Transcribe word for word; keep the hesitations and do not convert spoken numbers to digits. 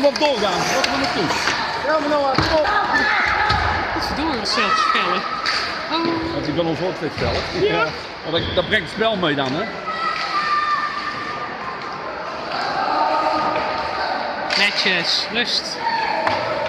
Kom op, doorgaan. Wat gaan we naartoe? Ja, maar nou, kom op. Dat is door onszelf spellen. Oh. Want ik wil ons ook dit spellen. Ja. Ja. Want dat, dat brengt het spel mee dan, hè? Netjes, rust.